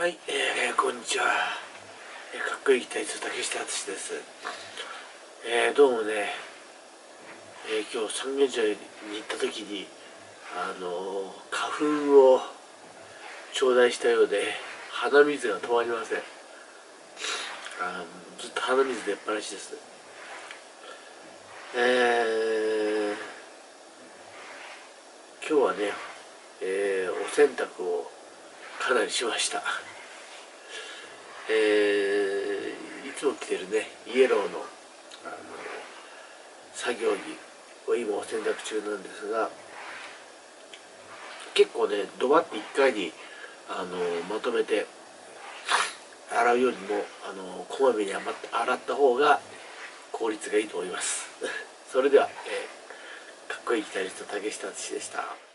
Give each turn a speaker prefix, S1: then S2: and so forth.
S1: はい、こんにちは。かっこいいギタリスト竹下敦です。どうもね、今日三軒茶屋に行った時に花粉を頂戴したようで鼻水が止まりません。ずっと鼻水出っ放しです。今日はね、お洗濯をかなりしました。いつも着てるねイエローの作業着を今お洗濯中なんですが、結構ねドバッて1回にまとめて洗うよりもこまめに洗った方が効率がいいと思います。それでは、かっこいいギタリスト竹下敦でした。